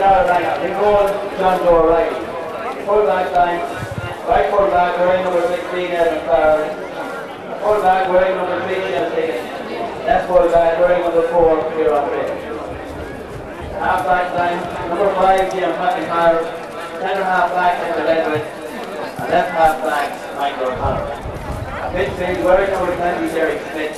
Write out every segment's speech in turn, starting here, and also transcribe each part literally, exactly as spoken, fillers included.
Abbeylara line-up. In goal, John Doe Riley. Full back line. Right full back, wearing number sixteen, Evan Farrell. Full back, wearing number three, Chelsea. Left full back, wearing number four, Kieran Ray. Half back line, number five, Jim McIntyre. Centre half back, Emma Ledwith. And left half back, Michael O'Connor. At midfield, wearing number twenty, Derek Smith.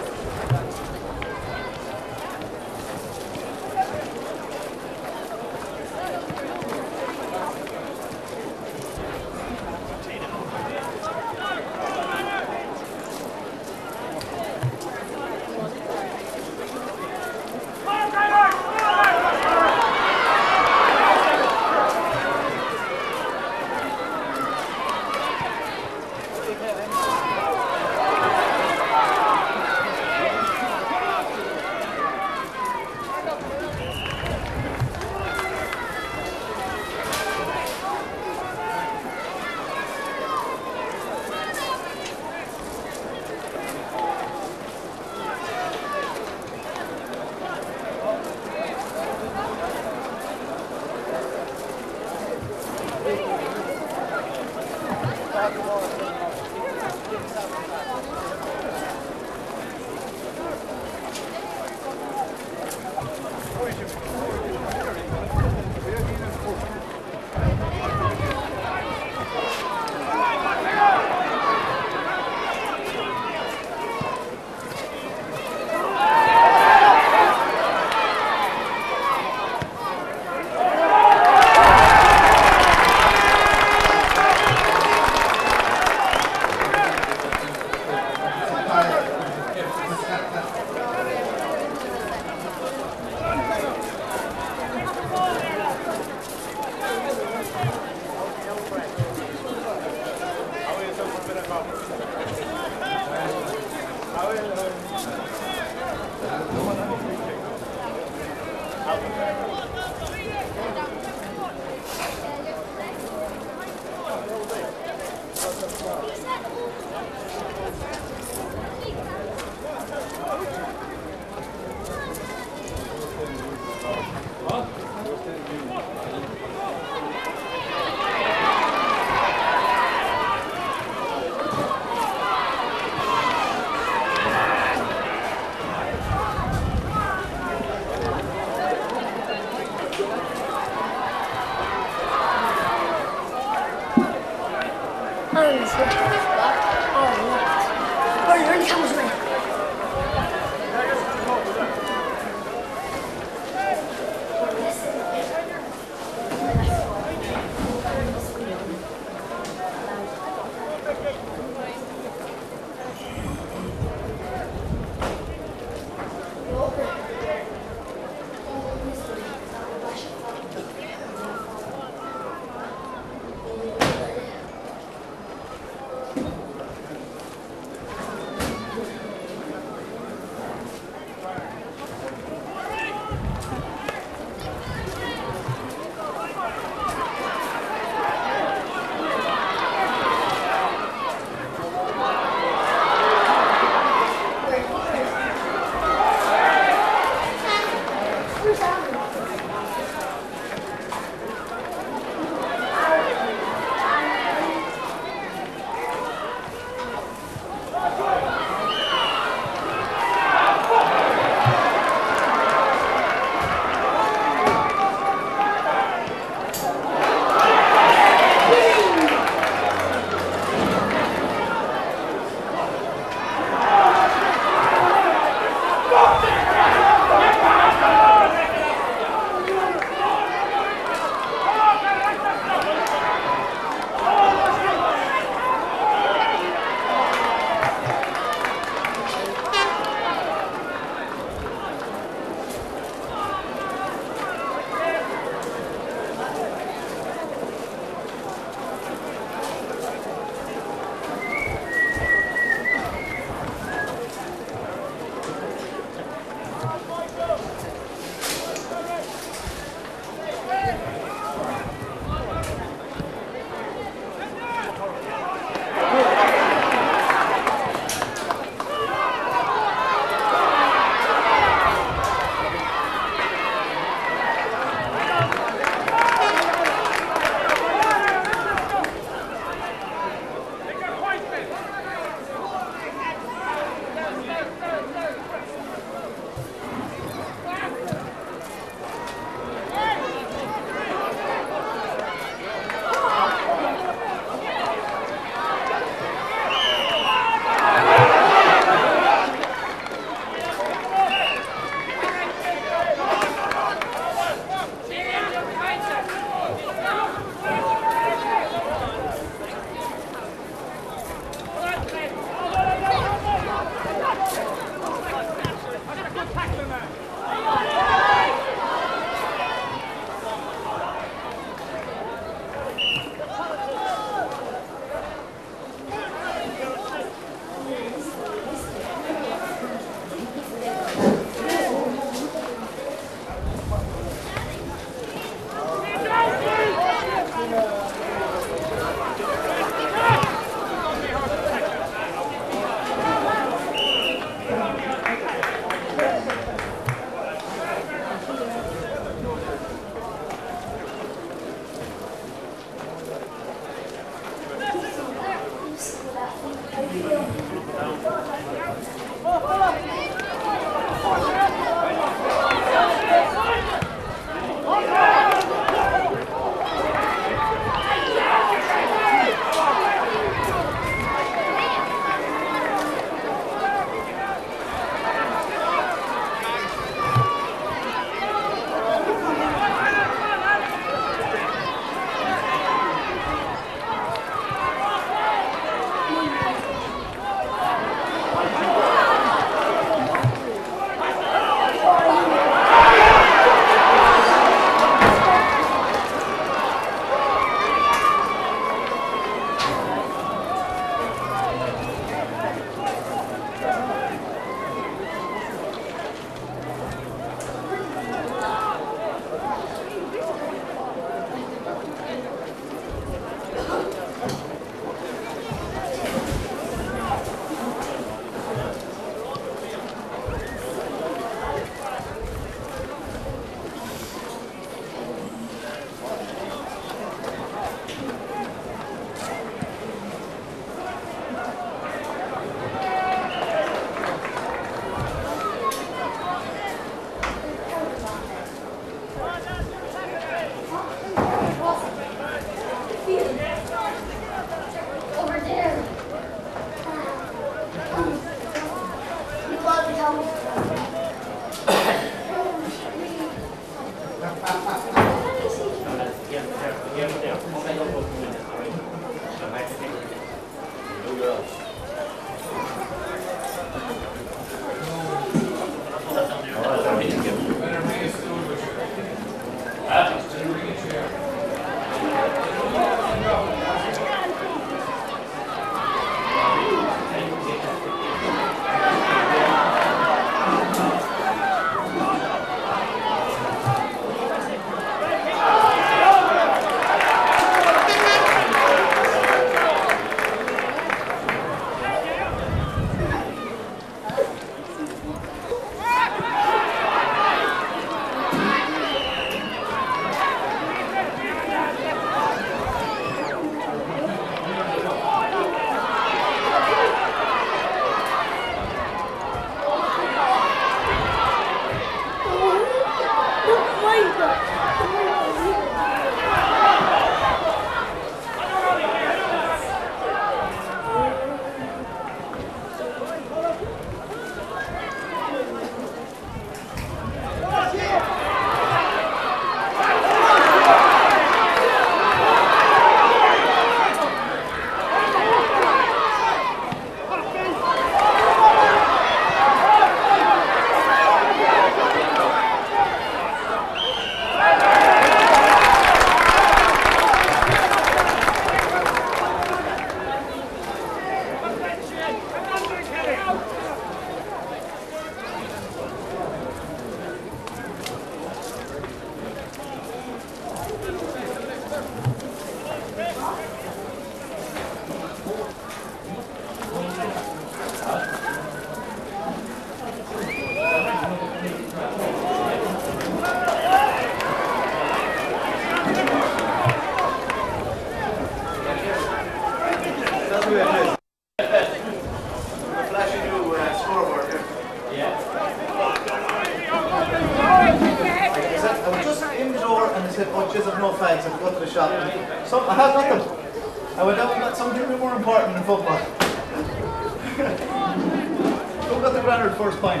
Who got the Granard first pint?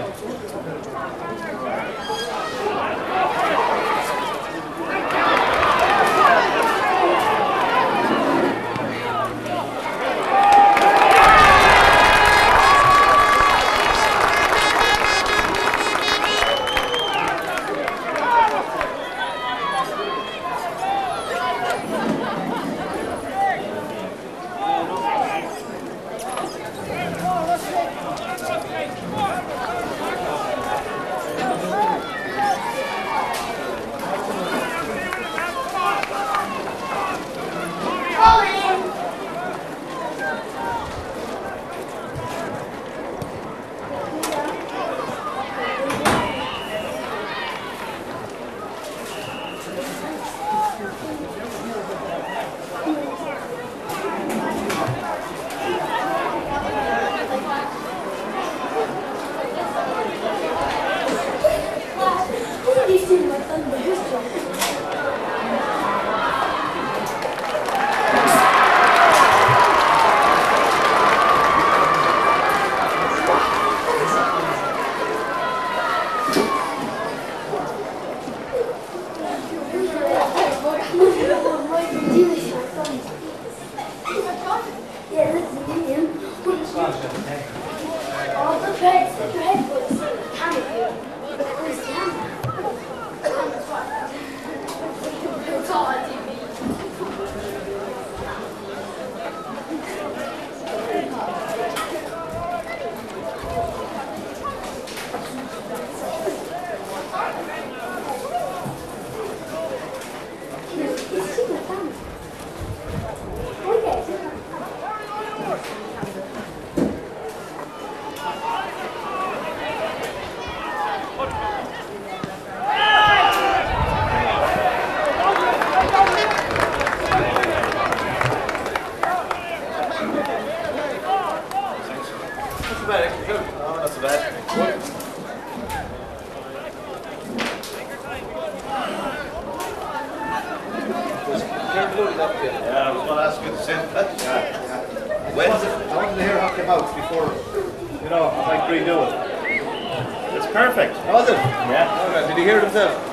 Yeah, I was going to ask you the same question. Yeah. When? I wanted to hear how it came out before, you know, if I redo it. It's perfect. Was it? Yeah. Okay. Did you hear it himself? Uh,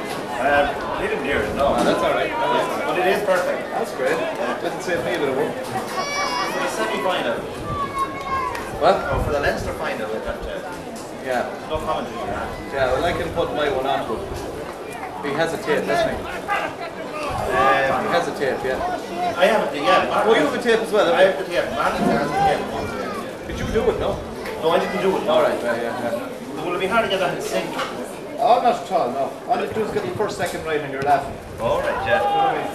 Um, he didn't hear it, no. Oh, that's alright. Yeah. But it is perfect. That's great. Yeah. Doesn't save me a bit of work. For the semi-final, What? or for the Leinster final, we have to, Yeah. no commentary on that. Yeah, well I can put my one on, but he has a tape, doesn't he? Um, He has a tape, yeah. I have it, yeah. Martin Oh, you have a tape as well, I haven't have the tape. Martin has the tape. you? Did you do it, no? No, I didn't do it. No. Alright, yeah, yeah, yeah. Will it be hard to get that in sync? Oh, not at all, no. All you do is get the first second right and you're laughing. Alright, yeah.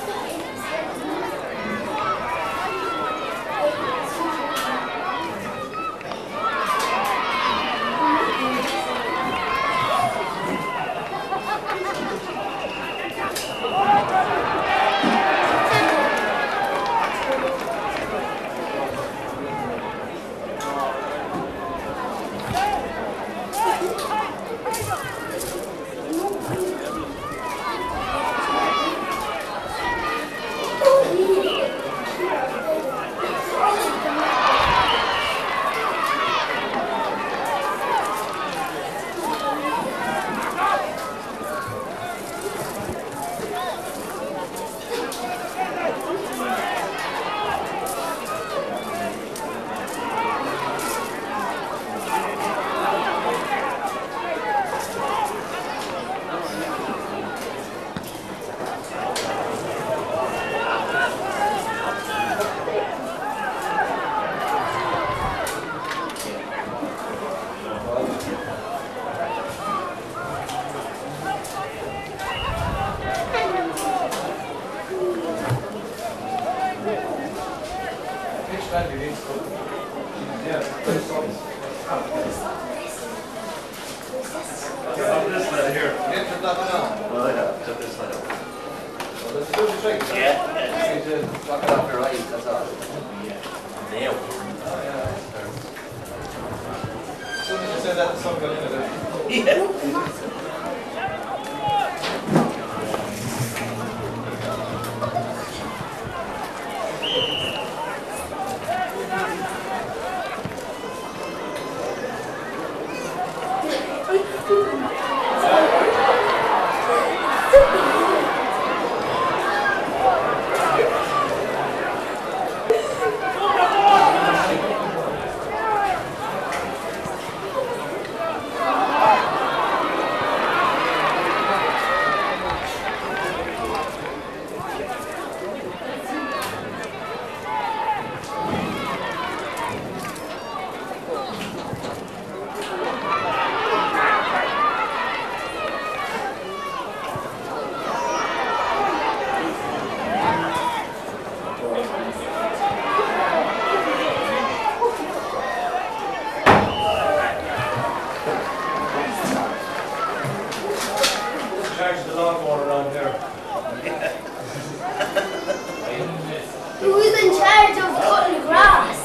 Who's in charge of cutting grass?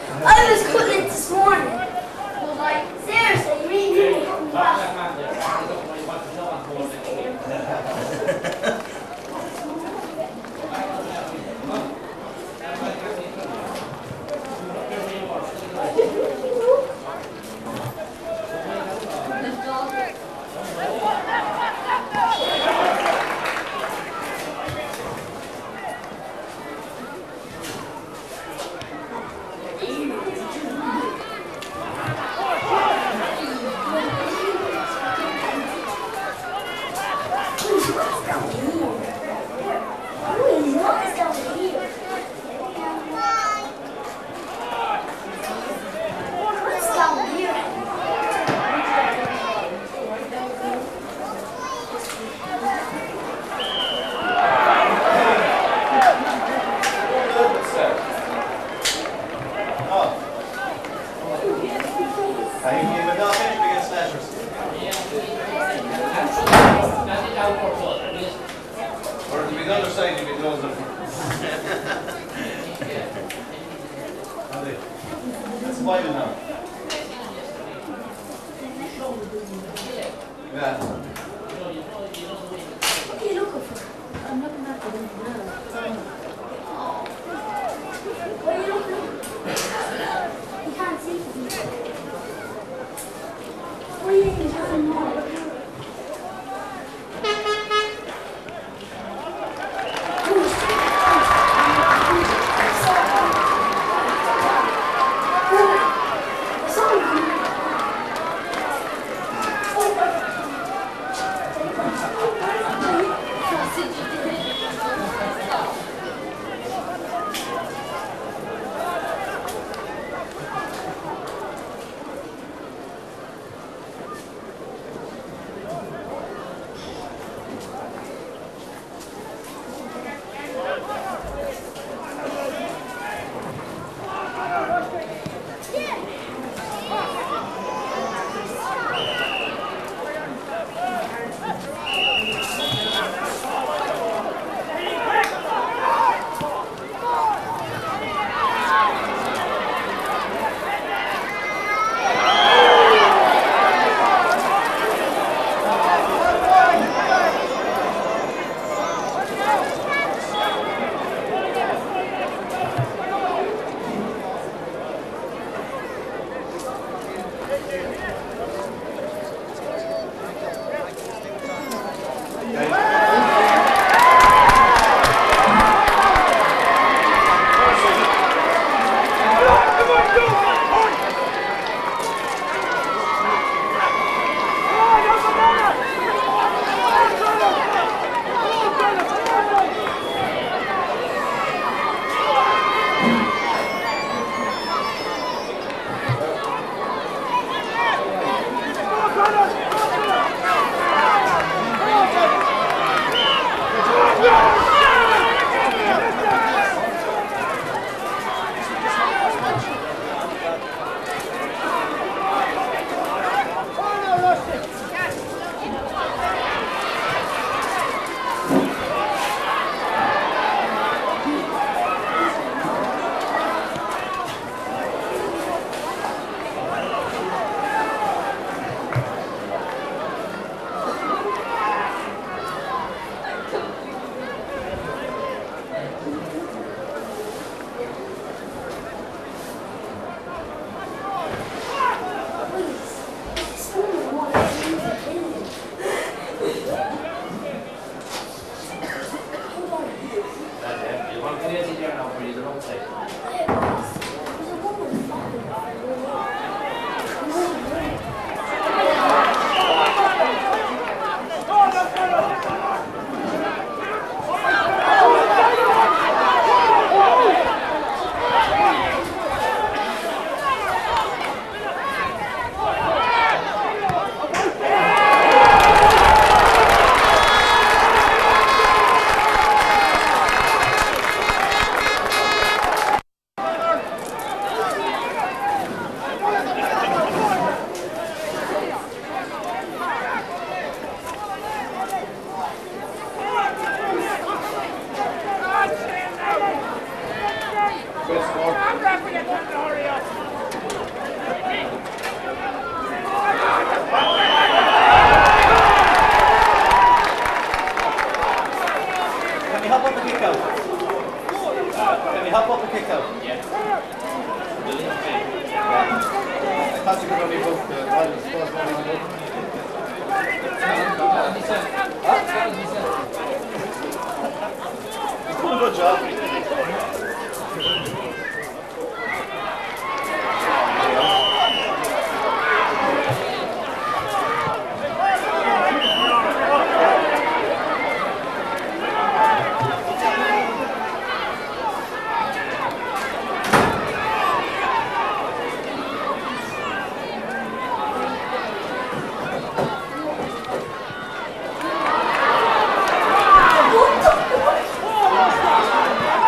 I was cutting it this morning. Well, like, seriously, me really cutting grass. Good job. What the fuck?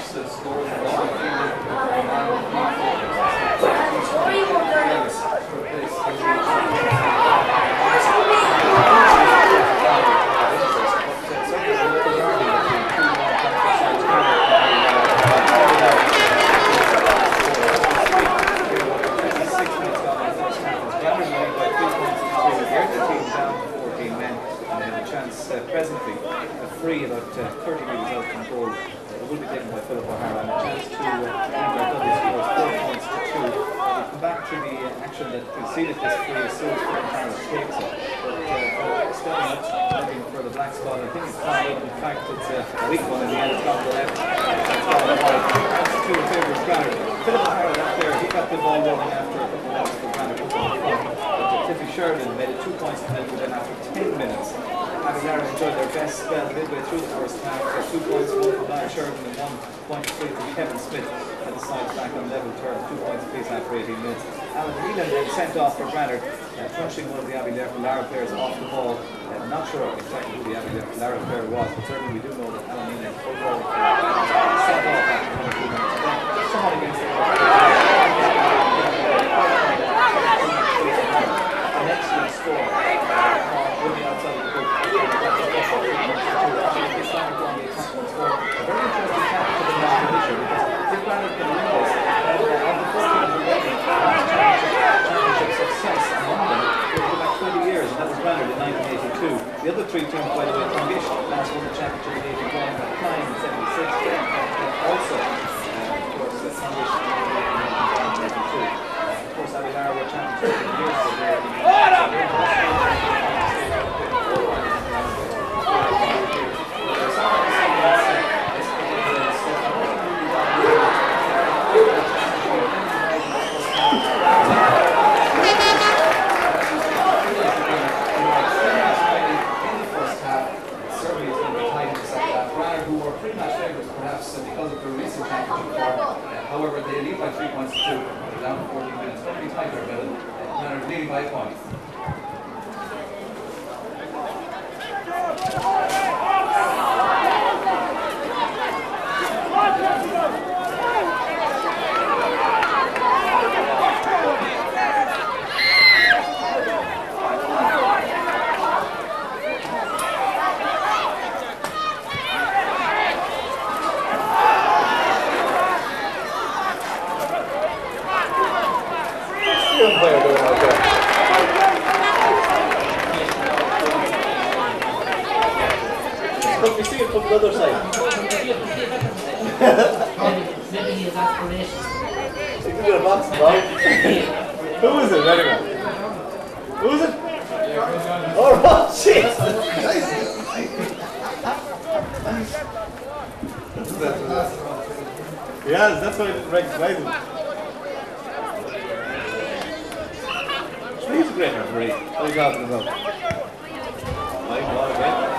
the scores are all presently a free about uh, thirty metres out from goal. It will be taken by Philip O'Hara and a chance to uh, Granard double scores four points to two. We'll come back to the uh, action that preceded this free as soon as Philip O'Hara takes it. But uh, stepping up, looking for the black spot. I think it's found out. In fact, it's a weak one in the end. It's gone to the left. It's gone to the right. That's two in favour of Granard. Philip O'Hara that there, he got the ball rolling after a couple of minutes for Granard up in the front. But Tiffy Sheridan made it two points to nil within after ten minutes. Abbeylara enjoyed their best spell midway through the first half. Got two points, one for Brian Sheridan and one point three for Kevin Smith. And the sides back on level terms, two points apiece after eighteen minutes. Alan Whelan then sent off for Granard, uh, punching one of the Abbeylara players off the ball. Uh, not sure exactly who the Abbeylara player was, but certainly we do know that Alan Whelan full forward sent off after one or two minutes. Then someone against the an excellent score. Will be outside of the book. A very interesting tactic for the competition because if Granard can win this, and uh, of the four teams already, last championship, championship success among them will go back twenty years, and that was Granard in nineteen eighty-two. The other three teams, by the way, Clongish last won the championship in eighty-one, Klein in seventy-six, and also, uh, of course, uh, Clongish in nineteen eighty-two. Uh, of course, Abbeylara were champions in years ago. However, they lead by three points to two. They're down to fourteen minutes. Don't be tight there, Bill. Granard leading by a point. Look, you see it from the other side. Maybe he has aspirations. You can get a box, right? Who is it, anyway? Who is it? Oh, right, shit! Yes, that's why I didn't recognize him. He's a great referee. What are you talking about? My God, again.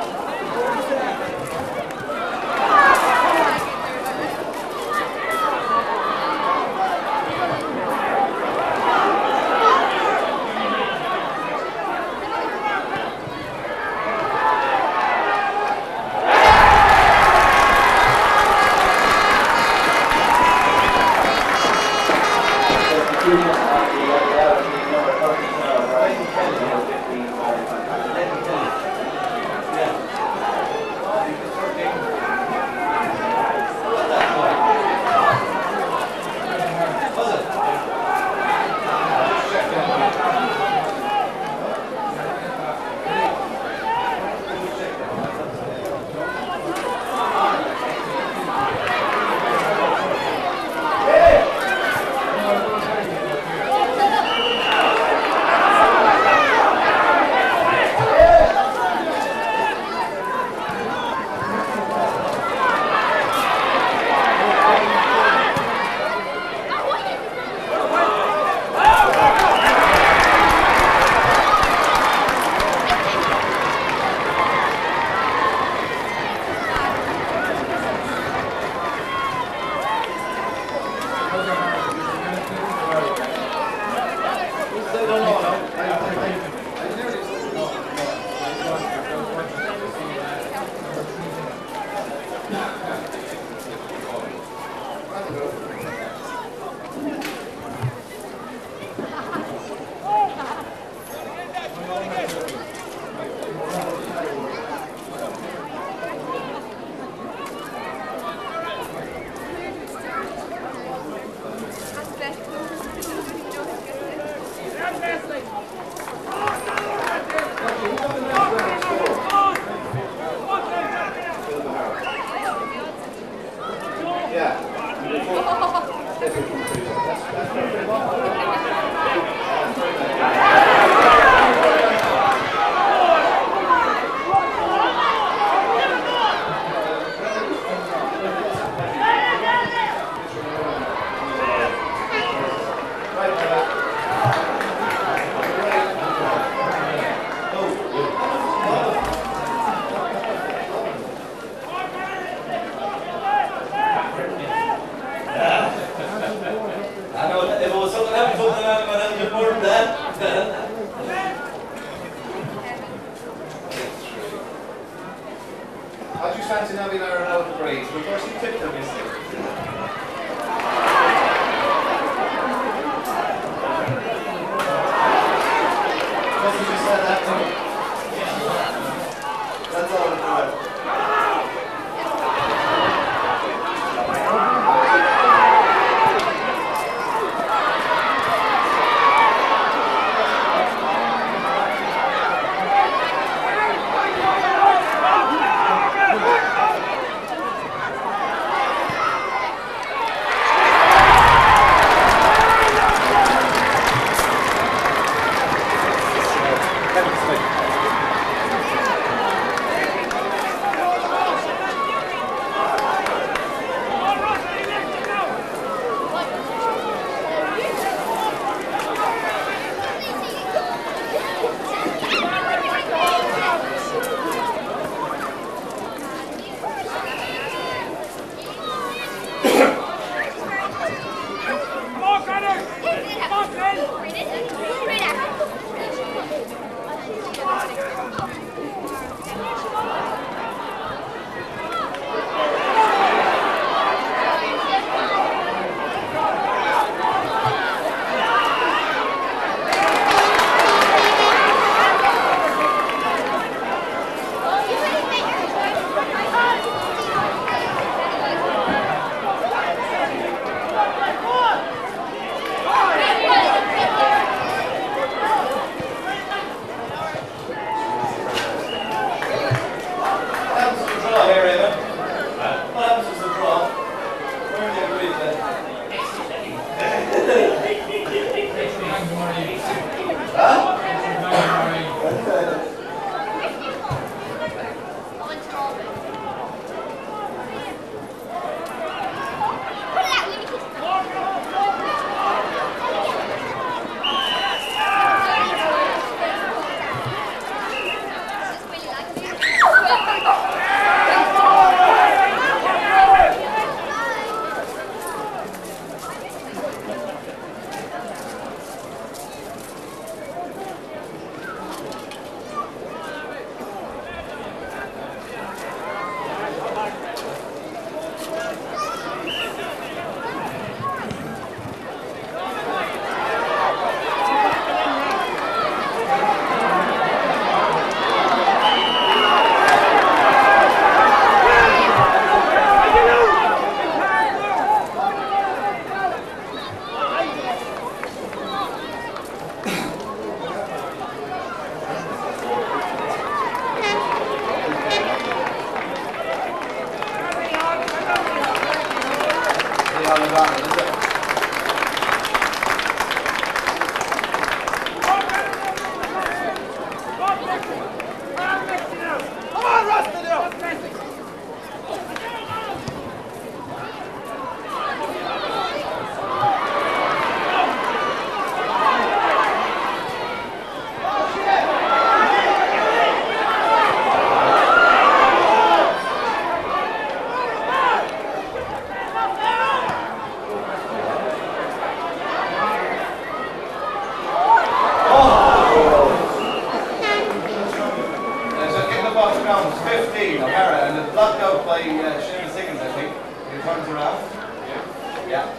How'd you fancy Abbeylara out of the breeze? Of course you tipped them, you see. Just as you said that to me. That's all it's about. ground is fifteen, O'Hara, and it's blocked out by uh, Shane Siggins, I think. He turns around. Yeah. Yeah.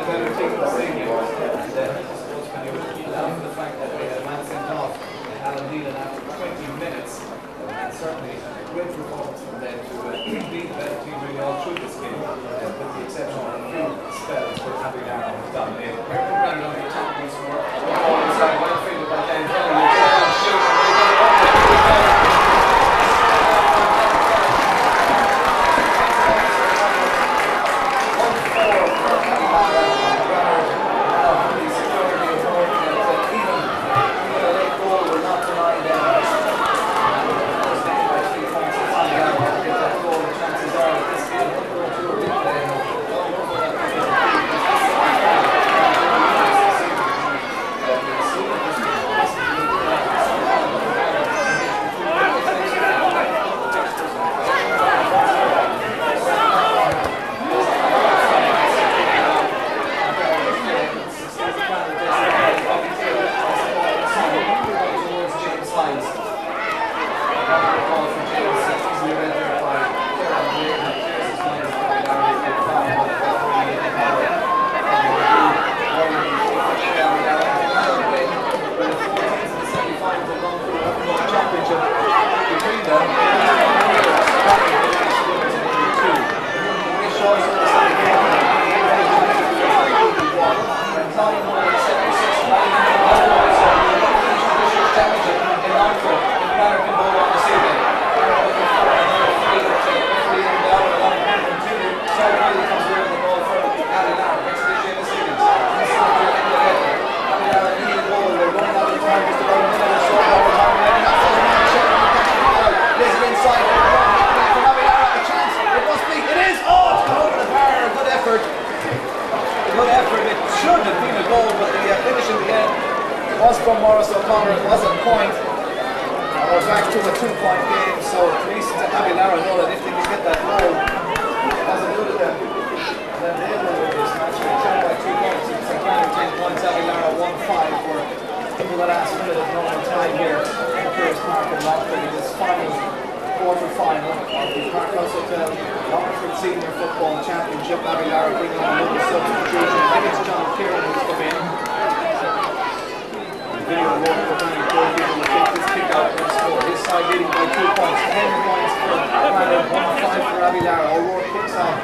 better team in the stadium. And then I suppose when you allow for the fact that we had a man sent off, Alan Nealon after twenty minutes, and certainly a great performance from them to uh, be the better team really all through this game, uh, with the exception of a few spells where Abbeylara was dominated. Granard on the top once more. Ball inside, well fielded by Dan Kelly. Shoot, and they get it up there. Longford Senior Championship. Abbeylara bringing on another substitution. I think it's John Kieran who's come in. Video work for Danny Corby will take this kick out and score. His side leading by two points. Ten points for Granard, one five for Abbeylara. O'Rourke kicks off.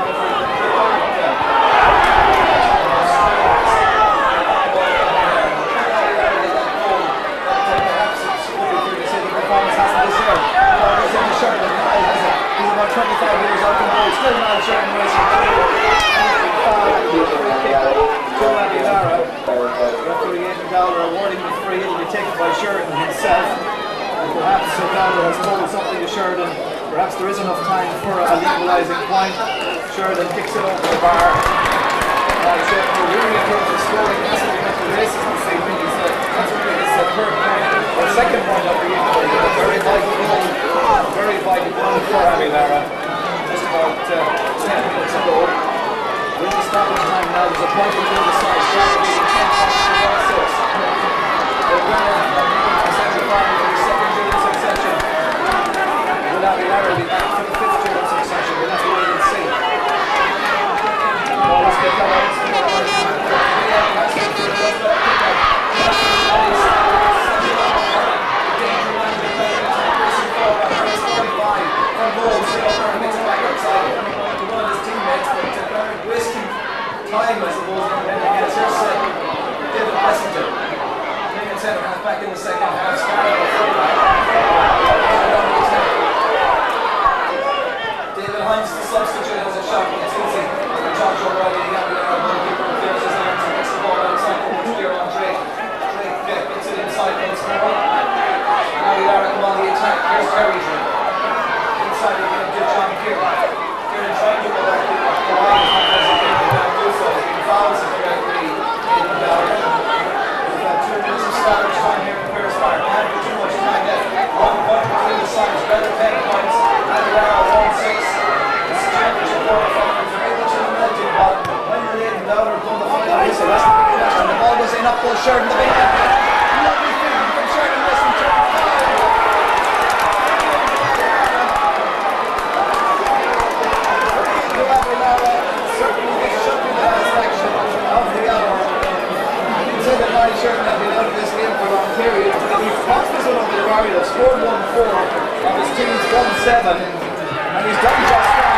He's about twenty-five years old and goal. Still not showing racing. To Abbeylara. Referee Aidan Dowler awarding the free. It'll be taken by Sheridan himself. And perhaps Sir Dowler has told something to Sheridan. Perhaps there is enough time for a legalising point. Sheridan kicks it over the bar. Uh, Sheridan really in terms of scoring massively into the races this evening. He's uh, that's really his uh, third point or second point of the evening. A very vital goal. Very vital goal for Abbeylara. Just about uh, ten minutes ago. With the stoppage time now, there's a point between the sides. Granard leading ten points to one six. The Granard seventy-five for the second year in succession. Will Abbeylara be back for the fifth year in succession? We'll have to wait and see. Ball is kicked out. Time, I suppose, and then against sorry, they've scored one four on his team's one seven, and he's done just that.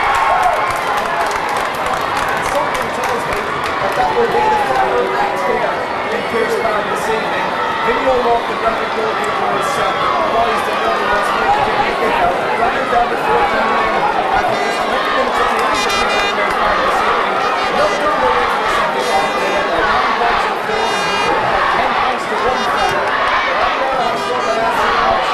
And something tells me that that will be the final act here in Pearse Park this evening. Video look, the Granard goalkeeper is uh, poised and ready once more to take the kick out. Granard down to fourteen men after just twenty minutes of the action here in Pearse Park this evening. No number eight for the semi-final. They had their nine points to four, ten points to one for them. Abbeylara have scored the last two points.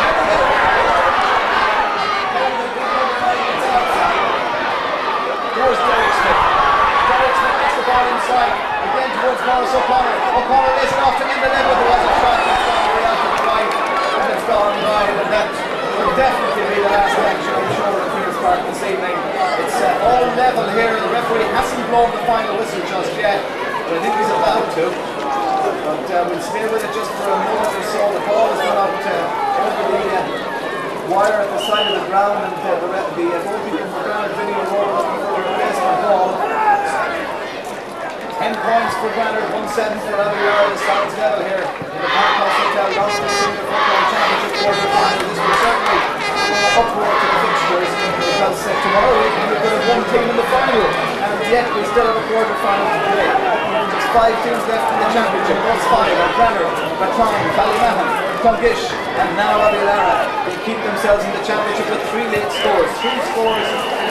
Here's Derek Smith. Derek Smith gets the ball inside. Again towards Morris O'Connor. O'Connor lays it off to Linda Level. There was a shot that's gone way out to the right. And it's gone wide. And that will definitely be the last action, I'm sure, at Pearse Park this evening. It's uh, all level here. The referee hasn't blown the final whistle just yet. But I think he's about to. But uh, we'll stay with it just for a moment or so. The ball has gone out uh, over the uh, wire at the side of the ground. And uh, the, the uh, goalkeeper for Granard Video Road looking for a replacement ball. ten points for Granard, one seven for Abbeylara. The sounds level here in the Park House Hotel Longford Senior Championship quarter final. This will certainly go upward to the fixtures because uh, tomorrow evening we're going to have one team in the final, and yet we still have a quarter final to play. There's five teams left in the championship. Those five are Granard, Rathline, Ballymahan, Tungish, and now Abbeylara. They keep themselves in the championship with three late scores. Three scores